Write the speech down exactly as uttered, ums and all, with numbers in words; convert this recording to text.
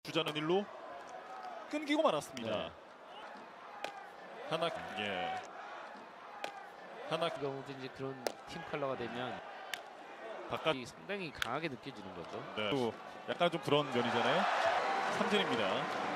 주자는 일루 끊기고 말았습니다. 네. 하나 예 하나 그 경우도 이제 그런 팀 컬러가 되면 바깥 이 상당히 강하게 느껴지는 거죠. 네. 또 약간 좀 그런 면이잖아요. 삼진입니다.